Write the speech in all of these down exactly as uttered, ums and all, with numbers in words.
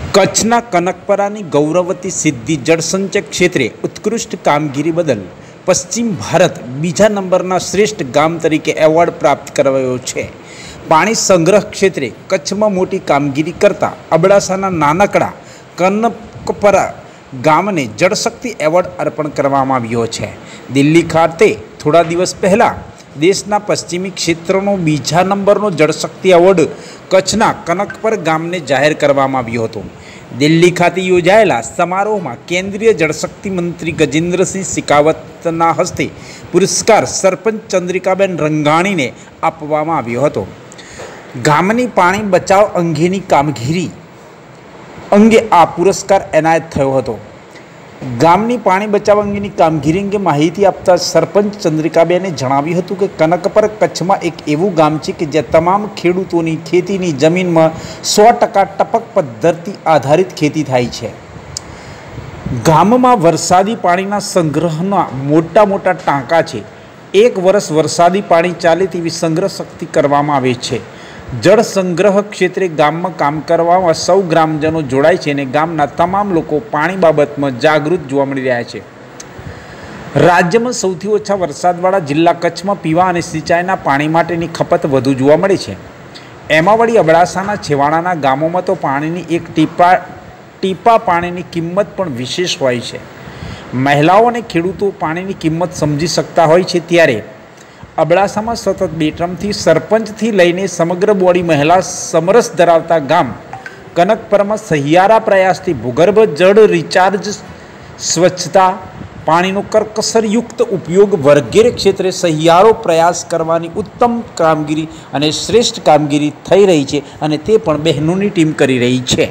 કચ્છના કનકપરાની ગૌરવવતી સિદ્ધિ જળસંચય ક્ષેત્રે ઉત્કૃષ્ટ કામગીરી બદલ પશ્ચિમ ભારત બીજા નંબરના શ્રેષ્ઠ ગામ તરીકે એવોર્ડ પ્રાપ્ત કરાયો છે. પાણી સંગ્રહ ક્ષેત્રે કચ્છમાં મોટી કામગીરી કરતા અબડાસાના નાનકડા કનકપરા ગામને જળશક્તિ એવોર્ડ અર્પણ કરવામાં આવ્યો છે. દિલ્હી ખાતે થોડા દિવસ પહેલાં દેશના પશ્ચિમી ક્ષેત્રનો બીજા નંબરનો જળશક્તિ એવોર્ડ કચ્છના કનકપર ગામને જાહેર કરવામાં આવ્યો હતો. દિલ્હી ખાતે યોજાયેલા સમારોહમાં કેન્દ્રીય જળશક્તિ મંત્રી ગજેન્દ્રસિંહ શેખાવતના હસ્તે પુરસ્કાર સરપંચ ચંદ્રિકાબેન રંગાણીને આપવામાં આવ્યો હતો. ગામની પાણી બચાવ અંગેની કામગીરી અંગે આ પુરસ્કાર એનાયત થયો હતો. ગામની પાણી બચાવ અંગેની કામગીરી અંગે માહિતી આપતા સરપંચ ચંદ્રિકાબેને જણાવ્યું હતું કે કનકપર કચ્છમાં એક એવું ગામ છે કે જ્યાં તમામ ખેડૂતોની ખેતીની જમીનમાં સો ટકા ટપક પદ્ધતિ આધારિત ખેતી થાય છે. ગામમાં વરસાદી પાણીના સંગ્રહના મોટા મોટા ટાંકા છે. એક વર્ષ વરસાદી પાણી ચાલે તેવી સંગ્રહ શક્તિ કરવામાં આવે છે. જળ સંગ્રહ ક્ષેત્રે ગામમાં કામ કરવામાં સૌ ગ્રામજનો જોડાય છે અને ગામના તમામ લોકો પાણી બાબતમાં જાગૃત જોવા મળી રહ્યા છે. રાજ્યમાં સૌથી ઓછા વરસાદવાળા જિલ્લા કચ્છમાં પીવા અને સિંચાઈના પાણી માટેની ખપત વધુ જોવા મળે છે. એમાં વળી અબડાસાના છેવાડાના ગામોમાં તો પાણીની એક ટીપા ટીપા પાણીની કિંમત પણ વિશેષ હોય છે. મહિલાઓ અને ખેડૂતો પાણીની કિંમત સમજી શકતા હોય છે, ત્યારે અબડાસામાં સતત બે ટર્મથી સરપંચથી લઈને સમગ્ર બોડી મહિલા સમરસ ધરાવતા ગામ કનકપરમાં સહિયારા પ્રયાસથી ભૂગર્ભ જળ રિચાર્જ, સ્વચ્છતા, પાણીનો કરકસરયુક્ત ઉપયોગ વગેરે ક્ષેત્રે સહિયારો પ્રયાસ કરવાની ઉત્તમ કામગીરી અને શ્રેષ્ઠ કામગીરી થઈ રહી છે અને તે પણ બહેનોની ટીમ કરી રહી છે.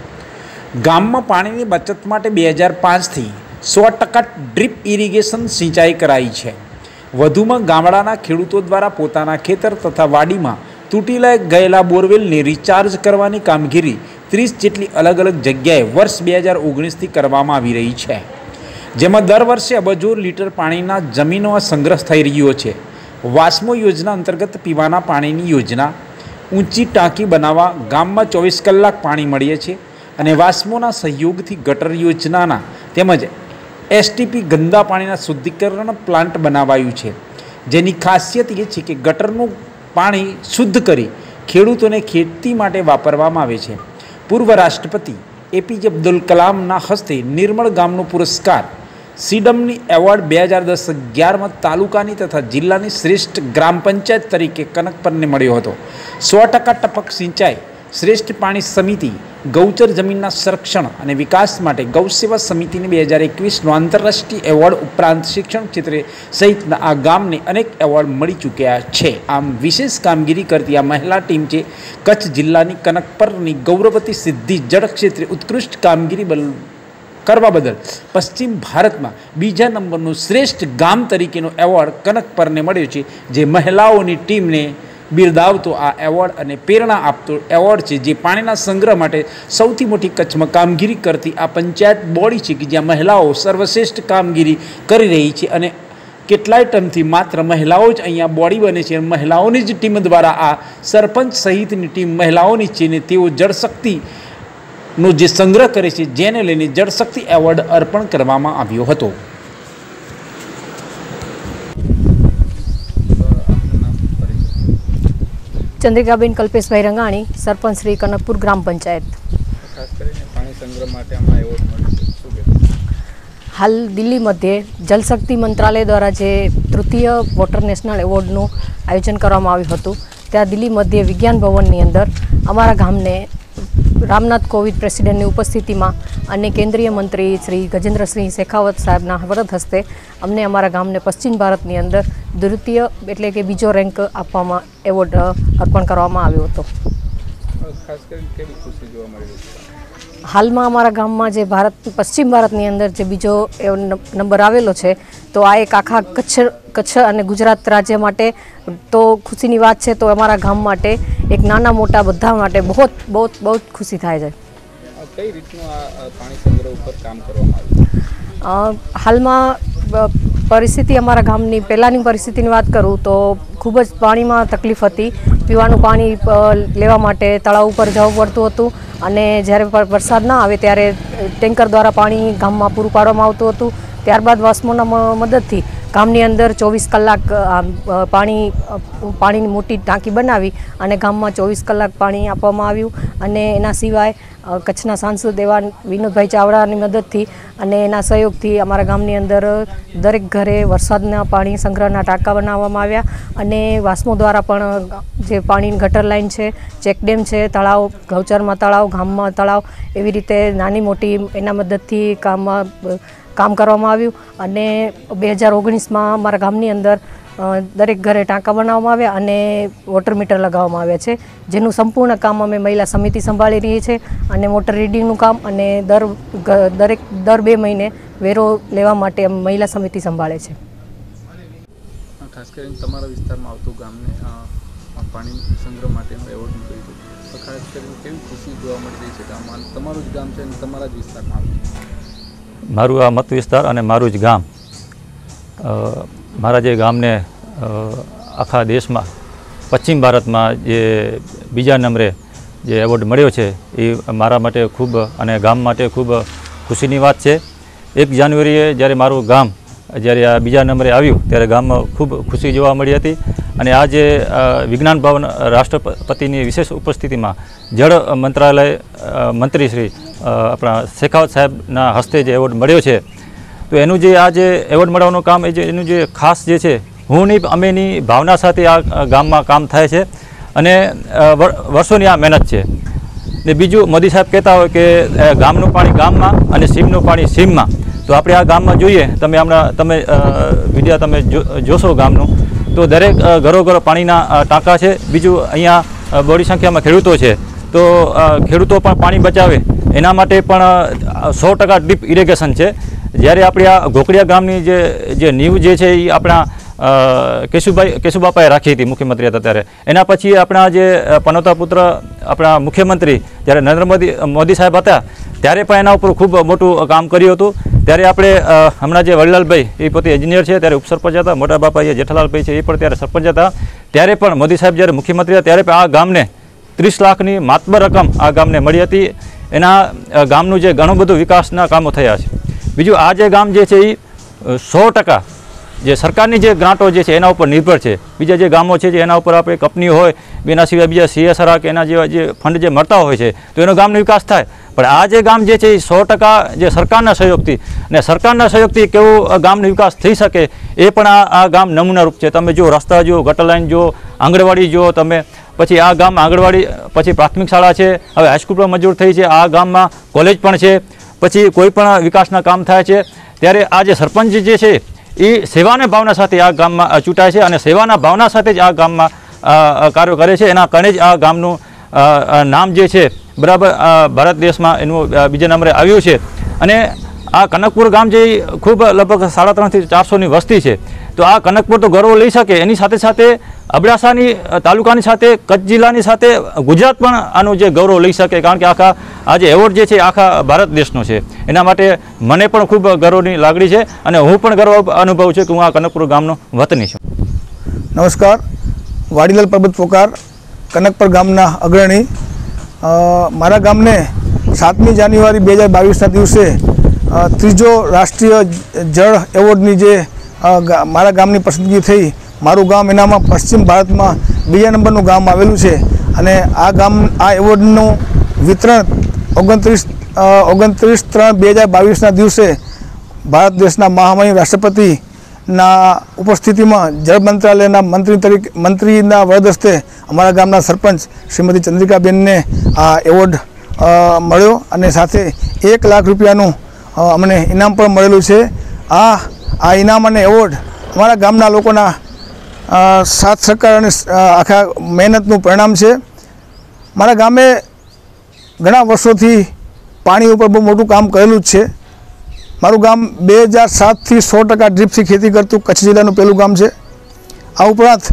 ગામમાં પાણીની બચત માટે બે હજાર પાંચથી સો ટકા ડ્રીપ ઇરિગેશન સિંચાઈ કરાઈ છે. વધુમાં ગામડાના ખેડૂતો દ્વારા પોતાના ખેતર તથા વાડીમાં તૂટી ગયેલા બોરવેલને રિચાર્જ કરવાની કામગીરી ત્રીસ જેટલી અલગ અલગ જગ્યાએ વર્ષ બે હજાર ઓગણીસથી કરવામાં આવી રહી છે, જેમાં દર વર્ષે અબજો લીટર પાણીના જમીનોમાં સંગ્રહ થઈ રહ્યો છે. વાસ્મો યોજના અંતર્ગત પીવાના પાણીની યોજના, ઊંચી ટાંકી બનાવવા ગામમાં ચોવીસ કલાક પાણી મળે છે અને વાસ્મોના સહયોગથી ગટર યોજનાના તેમજ એસટીપી ગંદા પાણીના શુદ્ધિકરણ પ્લાન્ટ બનાવાયું છે, જેની ખાસિયત એ છે કે ગટરનું પાણી શુદ્ધ કરી ખેડૂતોને ખેતી માટે વાપરવામાં આવે છે. પૂર્વ રાષ્ટ્રપતિ એપીજે અબ્દુલ કલામના હસ્તે નિર્મળ ગામનો પુરસ્કાર સીડમની એવોર્ડ બે હજાર દસ અગિયારમાં તાલુકાની તથા જિલ્લાની શ્રેષ્ઠ ગ્રામ પંચાયત તરીકે કનકપરને મળ્યો હતો. સો ટકા ટપક સિંચાઈ, શ્રેષ્ઠ પાણી સમિતિ, ગૌચર જમીનના સંરક્ષણ અને વિકાસ માટે ગૌસેવા સમિતિને બે હજાર એકવીસનો આંતરરાષ્ટ્રીય એવોર્ડ ઉપરાંત શિક્ષણ ક્ષેત્રે સહિતના આ ગામને અનેક એવોર્ડ મળી ચૂક્યા છે. આમ વિશેષ કામગીરી કરતી આ મહિલા ટીમ છે કચ્છ જિલ્લાની કનકપરની ગૌરવવતી સિદ્ધિ જળ ક્ષેત્રે ઉત્કૃષ્ટ કામગીરી કરવા બદલ પશ્ચિમ ભારતમાં બીજા નંબરનો શ્રેષ્ઠ ગામ તરીકેનો એવોર્ડ કનકપરને મળ્યો છે, જે મહિલાઓની ટીમને બિરદાવતો આ એવોર્ડ અને પ્રેરણા આપતો એવોર્ડ છે, જે પાણીના સંગ્રહ માટે સૌથી મોટી કચ્છમાં કામગીરી કરતી આ પંચાયત બોડી છે કે જ્યાં મહિલાઓ સર્વશ્રેષ્ઠ કામગીરી કરી રહી છે અને કેટલાય ટર્મથી માત્ર મહિલાઓ જ અહીંયા બોડી બને છે. મહિલાઓની જ ટીમ દ્વારા આ સરપંચ સહિતની ટીમ મહિલાઓની છે ને તેઓ જળશક્તિનો જે સંગ્રહ કરે છે, જેને લઈને જળશક્તિ એવોર્ડ અર્પણ કરવામાં આવ્યો હતો. ચંદ્રિકાબેન કલ્પેશભાઈ રંગાણી, સરપંચ શ્રી કનકપુર ગ્રામ પંચાયત. ખાસ કરીને પાણી સંગ્રહ માટે આમાં એવોર્ડ મળ્યો. હાલ દિલ્હી મધ્યે જલશક્તિ મંત્રાલય દ્વારા જે તૃતીય વોટર નેશનલ એવોર્ડનું આયોજન કરવામાં આવ્યું હતું, ત્યાં દિલ્હી મધ્યે વિજ્ઞાન ભવનની અંદર અમારા ગામને રામનાથ કોવિંદ પ્રેસિડેન્ટની ઉપસ્થિતિમાં અને કેન્દ્રીય મંત્રી શ્રી ગજેન્દ્રસિંહ શેખાવત સાહેબના વરદ હસ્તે અમને અમારા ગામને પશ્ચિમ ભારતની અંદર દ્વિતીય એટલે કે બીજો રેન્ક આપવામાં એવોર્ડ અર્પણ કરવામાં આવ્યો હતો. ખાસ કરીને કેવી ખુશી જોવા મળી રહી છે? હાલમાં અમારા ગામમાં જે ભારત પશ્ચિમ ભારતની અંદર જે બીજો નંબર આવેલો છે, તો આ એક આખા કચ્છ કચ્છ અને ગુજરાત રાજ્ય માટે તો ખુશીની વાત છે, તો અમારા ગામ માટે એક નાના મોટા બધા માટે બહુ બહુ બહુ ખુશી થાય છે. કઈ રીતનું આ પાણી સંગ્રહ ઉપર કામ કરવામાં આવ્યું? હાલમાં પરિસ્થિતિ અમારા ગામની પહેલાંની પરિસ્થિતિની વાત કરું તો ખૂબ જ પાણીમાં તકલીફ હતી. પીવાનું પાણી લેવા માટે તળાવ ઉપર જવું પડતું હતું અને જ્યારે વરસાદ ના આવે ત્યારે ટેન્કર દ્વારા પાણી ગામમાં પૂરું પાડવામાં આવતું હતું. ત્યારબાદ વાસ્મોના મદદથી ગામની અંદર ચોવીસ કલાક પાણી પાણીની મોટી ટાંકી બનાવી અને ગામમાં ચોવીસ કલાક પાણી આપવામાં આવ્યું. અને એના સિવાય કચ્છના સાંસદ એવા વિનોદભાઈ ચાવડાની મદદથી અને એના સહયોગથી અમારા ગામની અંદર દરેક ઘરે વરસાદના પાણી સંગ્રહના ટાંકા બનાવવામાં આવ્યા. અને વાસ્મો દ્વારા પણ જે પાણીની ગટર લાઇન છે, ચેકડેમ છે, તળાવ, ગૌચરમાં તળાવ, ગામમાં તળાવ, એવી રીતે નાની મોટી એના મદદથી કામમાં કામ કરવામાં આવ્યું. અને બે હજાર ઓગણીસમાં અમારા ગામની અંદર દરેક ઘરે ટાંકા બનાવવામાં આવ્યા અને વોટર મીટર લગાવવામાં આવ્યા છે, જેનું સંપૂર્ણ કામ અમે મહિલા સમિતિ સંભાળી રહી છે. અને મોટર રીડિંગનું કામ અને દર દરેક દર બે મહિને વેરો લેવા માટે મહિલા સમિતિ સંભાળે છે. ખાસ કરીને તમારા વિસ્તારમાં આવતું ગામને પાણી સંગ્રહ માટેનો એવોર્ડ મળ્યો છે, તો ખાસ કરીને કેવી ખુશી જોવા મળી રહી છે ગામમાં? તમારું જ ગામ છે અને તમારા જ વિસ્તારમાં આવ્યું? મારું આ મત વિસ્તાર અને મારું જ ગામ, મારા જે ગામને આખા દેશમાં પશ્ચિમ ભારતમાં જે બીજા નંબરે જે એવોર્ડ મળ્યો છે એ મારા માટે ખૂબ અને ગામ માટે ખૂબ ખુશીની વાત છે. એક જાન્યુઆરીએ જ્યારે મારું ગામ જ્યારે આ બીજા નંબરે આવ્યું ત્યારે ગામમાં ખૂબ ખુશી જોવા મળી હતી. અને આ જે વિજ્ઞાન ભવન રાષ્ટ્રપતિની વિશેષ ઉપસ્થિતિમાં જળ મંત્રાલય મંત્રી શ્રી આપણા શેખાવત સાહેબના હસ્તે જે એવોર્ડ મળ્યો છે, તો એનું જે આ જે એવોર્ડ મળવાનું કામ એ જે એનું જે ખાસ જે છે હું નહીં અમેની ભાવના સાથે આ ગામમાં કામ થાય છે. અને વર્ષોની આ મહેનત છે. ને બીજું, મોદી સાહેબ કહેતા હોય કે ગામનું પાણી ગામમાં અને સીમનું પાણી સીમમાં, તો આપણે આ ગામમાં જોઈએ, તમે હમણાં તમે વિડીયો તમે જોશો ગામનું, તો દરેક ઘરો ઘરો પાણીના ટાંકા છે. બીજું, અહીંયા બહોળી સંખ્યામાં ખેડૂતો છે, તો ખેડૂતો પણ પાણી બચાવે એના માટે પણ સો ટકા ડીપ ઇરિગેશન છે. જ્યારે આપણે આ ઘોકડિયા ગામની જે જે નીવ જે છે એ આપણા કેશુભાઈ કેશુબાપાએ રાખી હતી, મુખ્યમંત્રી હતા ત્યારે. એના પછી આપણા જે પનોતા પુત્ર આપણા મુખ્યમંત્રી જ્યારે નરેન્દ્ર મોદી મોદી સાહેબ હતા ત્યારે પણ એના ઉપર ખૂબ મોટું કામ કર્યું હતું. ત્યારે આપણે હમણાં જે વડીલાલભાઈ એ પોતે એન્જિનિયર છે, ત્યારે ઉપસરપંચ હતા. મોટા બાપા એ જેઠાલાલભાઈ છે એ પણ ત્યારે સરપંચ હતા. ત્યારે પણ મોદી સાહેબ જ્યારે મુખ્યમંત્રી હતા ત્યારે પણ આ ગામને ત્રીસ લાખની માતબર રકમ આ ગામને મળી હતી. એના ગામનું જે ઘણું બધું વિકાસના કામો થયા છે. બીજું, આ જે ગામ જે છે એ સો ટકા જે સરકારની જે ગ્રાન્ટો જે છે એના ઉપર નિર્ભર છે. બીજા જે ગામો છે જે એના ઉપર આપણે કંપનીઓ હોય, એના સિવાય બીજા સીએસઆર કે એના જેવા જે ફંડ જે મળતા હોય છે તો એનો ગામનો વિકાસ થાય. પણ આ જે ગામ જે છે એ સો ટકા જે સરકારના સહયોગથી અને સરકારના સહયોગથી કેવું ગામનો વિકાસ થઈ શકે એ પણ આ આ ગામ નમૂનારૂપ છે. તમે જો રસ્તા જુઓ, ગટર લાઈન જુઓ, આંગણવાડી જુઓ તમે, પછી આ ગામ આંગણવાડી, પછી પ્રાથમિક શાળા છે, હવે હાઈસ્કૂલ પણ મંજૂર થઈ છે, આ ગામમાં કોલેજ પણ છે, પછી કોઈ પણ વિકાસના કામ થાય છે. ત્યારે આ જે સરપંચ જે છે એ સેવાના ભાવના સાથે આ ગામમાં ચૂંટાય છે અને સેવાના ભાવના સાથે જ આ ગામમાં કાર્યો કરે છે. એના કારણે જ આ ગામનું નામ જે છે બરાબર ભારત દેશમાં એનું બીજા નંબરે આવ્યું છે. અને આ કનકપુર ગામ જે ખૂબ લગભગ સાડા ત્રણથી ચારસોની વસ્તી છે, તો આ કનકપુર તો ગૌરવ લઈ શકે, એની સાથે સાથે અબડાસાની તાલુકાની સાથે કચ્છ જિલ્લાની સાથે ગુજરાત પણ આનું જે ગૌરવ લઈ શકે. કારણ કે આખા આ જે એવોર્ડ જે છે આખા ભારત દેશનો છે. એના માટે મને પણ ખૂબ ગૌરવની લાગણી છે અને હું પણ ગર્વ અનુભવું છું કે હું આ કનકપુર ગામનો વતની છું. નમસ્કાર, વાડીલાલ પરબત પોકાર, કનકપુર ગામના અગ્રણી. મારા ગામને સાતમી જાન્યુઆરી બે હજાર બાવીસના દિવસે ત્રીજો રાષ્ટ્રીય જળ એવોર્ડની જે મારા ગામની પસંદગી થઈ. મારું ગામ એનામાં પશ્ચિમ ભારતમાં બીજા નંબરનું ગામ આવેલું છે. અને આ ગામ આ એવોર્ડનું વિતરણ ઓગણત્રીસ ઓગણત્રીસ ત્રણ બે હજાર બાવીસના દિવસે ભારત દેશના મહામહિમ રાષ્ટ્રપતિના ઉપસ્થિતિમાં જળ મંત્રાલયના મંત્રી તરીકે મંત્રીના વરદ હસ્તે અમારા ગામના સરપંચ શ્રીમતી ચંદ્રિકાબેનને આ એવોર્ડ મળ્યો અને સાથે એક લાખ રૂપિયાનું અમને ઇનામ પણ મળેલું છે. આ આ ઇનામ અને એવોર્ડ અમારા ગામના લોકોના સાથ સહકાર અને આખા મહેનતનું પરિણામ છે. મારા ગામે ઘણા વર્ષોથી પાણી ઉપર બહુ મોટું કામ કરેલું જ છે. મારું ગામ બે હજાર સાતથી સો ટકા ડ્રીપથી ખેતી કરતું કચ્છ જિલ્લાનું પહેલું ગામ છે. આ ઉપરાંત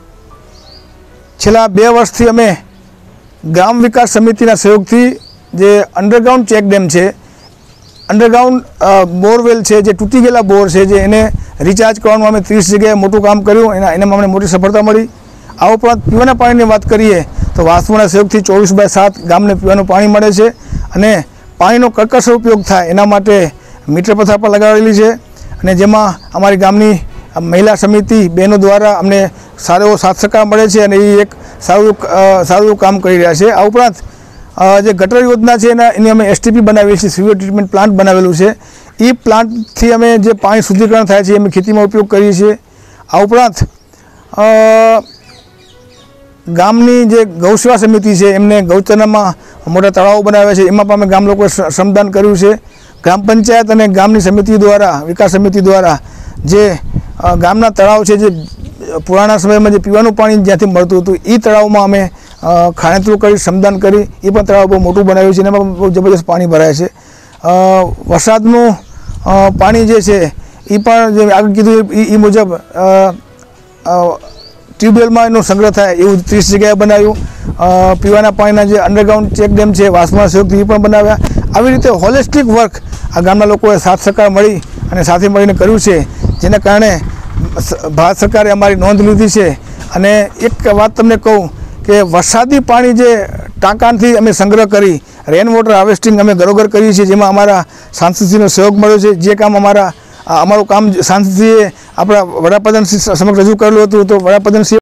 છેલ્લા બે વર્ષથી અમે ગ્રામ વિકાસ સમિતિના સહયોગથી જે અંડરગ્રાઉન્ડ ચેક ડેમ છે, અંડરગ્રાઉન્ડ બોરવેલ છે, જે તૂટી ગયેલા બોર છે, જે એને રિચાર્જ કરવાનું અમે ત્રીસ જગ્યાએ મોટું કામ કર્યું. એના એનામાં અમને મોટી સફળતા મળી. આ ઉપરાંત પીવાના પાણીની વાત કરીએ તો વાસવાના સહયોગથી ચોવીસ બાય સાત ગામને પીવાનું પાણી મળે છે અને પાણીનો કરકસર ઉપયોગ થાય એના માટે મીટર પથાર પણ લગાવેલી છે અને જેમાં અમારી ગામની મહિલા સમિતિ બહેનો દ્વારા અમને સારો એવો સાથ સહકાર મળે છે અને એ એક સારું સારું એવું કામ કરી રહ્યા છે। આ ઉપરાંત જે ગટર યોજના છે એના એની અમે એસટીપી બનાવેલી છે, સિવર ટ્રીટમેન્ટ પ્લાન્ટ બનાવેલું છે। એ પ્લાન્ટથી અમે જે પાણી શુદ્ધિકરણ થાય છે અમે ખેતીમાં ઉપયોગ કરીએ છીએ। આ ઉપરાંત ગામની જે ગૌસેવા સમિતિ છે એમને ગૌચરનામાં મોટા તળાવો બનાવ્યા છે, એમાં પણ અમે ગામ લોકોએ શ્રમદાન કર્યું છે। ગ્રામ પંચાયત અને ગામની સમિતિ દ્વારા વિકાસ સમિતિ દ્વારા જે ગામના તળાવ છે, જે પુરાણા સમયમાં જે પીવાનું પાણી જ્યાંથી મળતું હતું એ તળાવમાં અમે ખાણેતરું કરી શ્રમદાન કરી એ પણ તળાવ બહુ મોટું બનાવ્યું છે, એમાં બહુ જબરદસ્ત પાણી ભરાય છે। વરસાદનું પાણી જે છે એ પણ જે આગળ કીધું એ મુજબ ટ્યુબવેલમાં એનો સંગ્રહ થાય એવું ત્રીસ જગ્યાએ બનાવ્યું। પીવાના પાણીના જે અંડરગ્રાઉન્ડ ચેક ડેમ છે વાસવાના સહયોગથી એ પણ બનાવ્યા। આવી રીતે હોલિસ્ટિક વર્ક આ ગામના લોકોએ સાથ સહકાર મળી અને સાથે મળીને કર્યું છે, જેના કારણે ભારત સરકારે અમારી નોંધ લીધી છે। અને એક વાત તમને કહું કે વરસાદી પાણી જે ટાંકાથી અમે સંગ્રહ કરી રેન વોટર હાર્વેસ્ટિંગ અમે ઘરોઘર કરીએ છીએ, જેમાં અમારા સાંસદશ્રીનો સહયોગ મળ્યો છે। જે કામ અમારા અમારું કામ સાંસદશ્રીએ આપણા વડાપ્રધાન સમક્ષ રજૂ કરેલું હતું તો વડાપ્રધાનશ્રી